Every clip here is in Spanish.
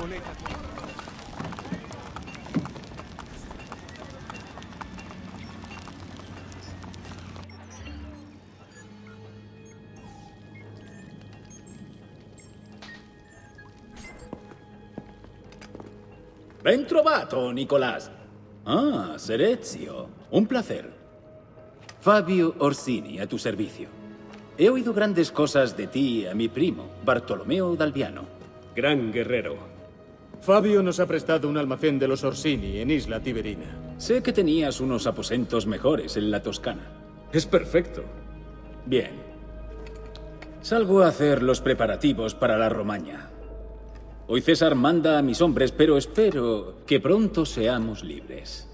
Ben trovato, Nicolás. Ah, Serezio. Un placer. Fabio Orsini, a tu servicio. He oído grandes cosas de ti a mi primo, Bartolomeo d'Alviano. Gran guerrero. Fabio nos ha prestado un almacén de los Orsini en Isla Tiberina. Sé que tenías unos aposentos mejores en la Toscana. Es perfecto. Bien. Salgo a hacer los preparativos para la Romaña. Hoy César manda a mis hombres, pero espero que pronto seamos libres.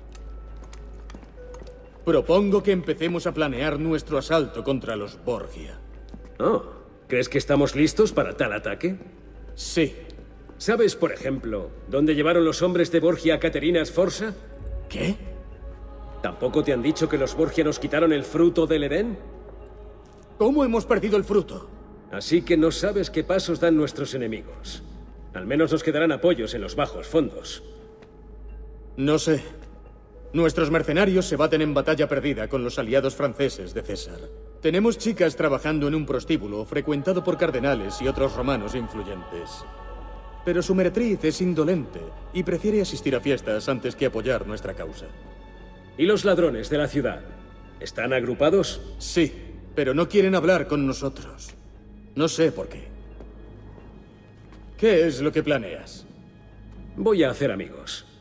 Propongo que empecemos a planear nuestro asalto contra los Borgia. Oh, ¿crees que estamos listos para tal ataque? Sí. ¿Sabes, por ejemplo, dónde llevaron los hombres de Borgia a Caterina Sforza? ¿Qué? ¿Tampoco te han dicho que los Borgia nos quitaron el fruto del Edén? ¿Cómo hemos perdido el fruto? Así que no sabes qué pasos dan nuestros enemigos. Al menos nos quedarán apoyos en los bajos fondos. No sé. Nuestros mercenarios se baten en batalla perdida con los aliados franceses de César. Tenemos chicas trabajando en un prostíbulo frecuentado por cardenales y otros romanos influyentes. Pero su meretriz es indolente y prefiere asistir a fiestas antes que apoyar nuestra causa. ¿Y los ladrones de la ciudad? ¿Están agrupados? Sí, pero no quieren hablar con nosotros. No sé por qué. ¿Qué es lo que planeas? Voy a hacer amigos.